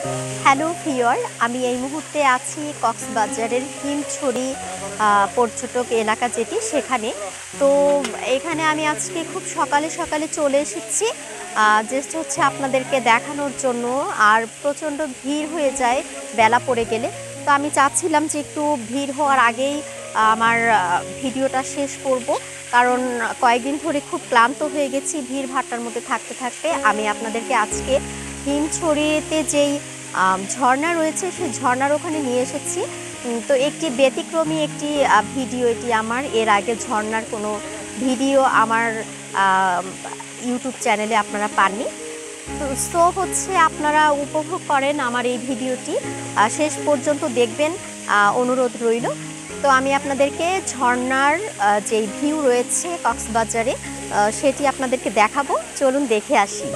Hello viewer, আমি এই মুহূর্তে আছি কক্সবাজারের হিমছড়ি পর্যটক এলাকা যেটি সেখানে। তো এখানে আমি আজকে খুব সকালে সকালে চলে এসেছি জাস্ট হচ্ছে আপনাদেরকে দেখানোর জন্য। আর প্রচণ্ড ভিড় হয়ে যায় বেলা পড়ে গেলে। তো আমি চাচ্ছিলাম যে একটু ভিড় হওয়ার আগেই আমার ভিডিওটা শেষ করব, কারণ কয়েকদিন ধরে খুব ক্লান্ত হয়ে গেছি ভিড় ভাট্টার মধ্যে থাকতে থাকতে। আমি আপনাদেরকে আজকে হিমছড়িতে যেই ঝর্ণা রয়েছে সেই ঝর্ণার ওখানে নিয়ে এসেছি। তো একটি ব্যতিক্রমী একটি ভিডিও এটি আমার। এর আগে ঝর্ণার কোনো ভিডিও আমার ইউটিউব চ্যানেলে আপনারা পাননি। তো হচ্ছে আপনারা উপভোগ করেন আমার এই ভিডিওটি, শেষ পর্যন্ত দেখবেন অনুরোধ রইল। তো আমি আপনাদেরকে ঝর্ণার যেই ভিউ রয়েছে কক্সবাজারে সেটি আপনাদেরকে দেখাবো। চলুন দেখে আসি।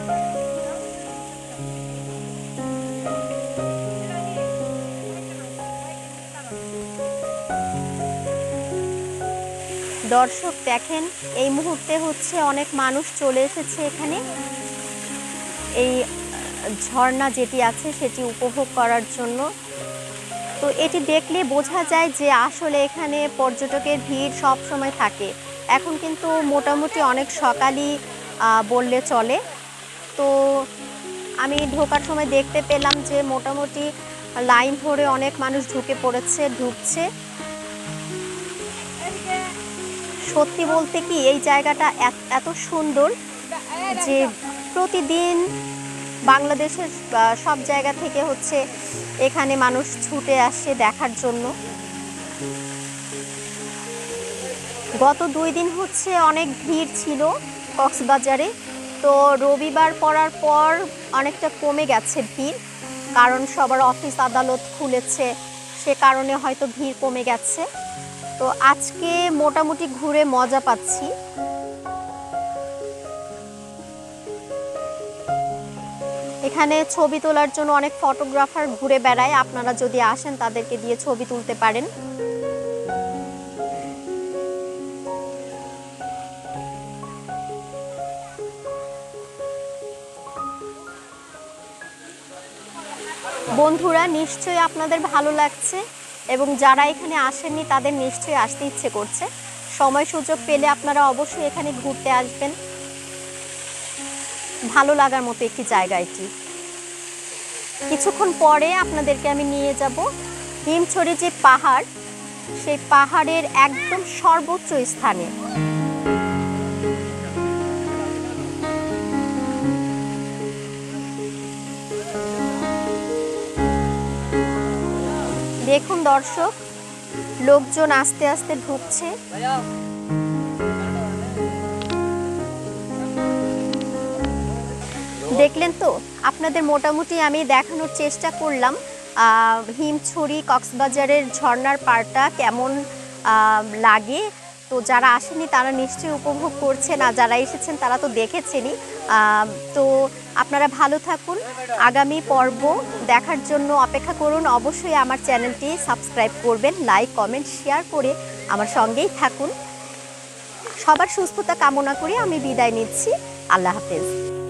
দর্শক দেখেন, এই মুহূর্তে হচ্ছে অনেক মানুষ চলে এসেছে এখানে এই ঝর্ণা যেটি আছে সেটি উপভোগ করার জন্য। তো এটি দেখলে বোঝা যায় যে আসলে এখানে পর্যটকের ভিড় সব সময় থাকে। এখন কিন্তু মোটামুটি অনেক সকালই বললে চলে। তো আমি ঢোকার সময় দেখতে পেলাম যে মোটামুটি লাইন ধরে অনেক মানুষ ঢুকছে। সত্যি বলতে কি এই জায়গাটা এত সুন্দর যে প্রতিদিন বাংলাদেশের সব জায়গা থেকে হচ্ছে এখানে মানুষ ছুটে আসে দেখার জন্য। গত 2 দিন হচ্ছে অনেক ভিড় ছিল কক্সবাজারে। তো রবিবার পড়ার পর অনেকটা কমে গেছে ভিড়, কারণ সবার অফিস আদালত খুলেছে, সে কারণে হয়তো ভিড় কমে গেছে। তো আজকে মোটামুটি ঘুরে মজা পাচ্ছি। এখানে ছবি তোলার জন্য অনেক ফটোগ্রাফার ঘুরে বেড়ায়, আপনারা যদি আসেন তাদেরকে দিয়ে ছবি তুলতে পারেন। বন্ধুরা, নিশ্চয়ই আপনাদের ভালো লাগছে এবং যারা এখানে আসেননি তাদের নিশ্চয়ই আসতে ইচ্ছে করছে। সময় সুযোগ পেলে আপনারা অবশ্যই এখানে ঘুরতে আসবেন। ভালো লাগার মতো একটি জায়গা এটি। কিছুক্ষণ পরে আপনাদেরকে আমি নিয়ে যাব হিমছড়ি যে পাহাড়, সেই পাহাড়ের একদম সর্বোচ্চ স্থানে। দেখুন দর্শক, লোকজন আস্তে আস্তে ঢুকছে। দেখলেন তো, আপনাদের মোটামুটি আমি দেখানোর চেষ্টা করলাম হিমছড়ি কক্সবাজারের ঝর্ণার পাড়টা কেমন লাগে। তো যারা আসেনি তারা নিশ্চয়ই উপভোগ করছেন, আর যারা এসেছেন তারা তো দেখেছেনই। তো আপনারা ভালো থাকুন, আগামী পর্ব দেখার জন্য অপেক্ষা করুন। অবশ্যই আমার চ্যানেলটি সাবস্ক্রাইব করবেন, লাইক কমেন্ট শেয়ার করে আমার সঙ্গেই থাকুন। সবার সুস্থতা কামনা করে আমি বিদায় নিচ্ছি। আল্লাহ হাফেজ।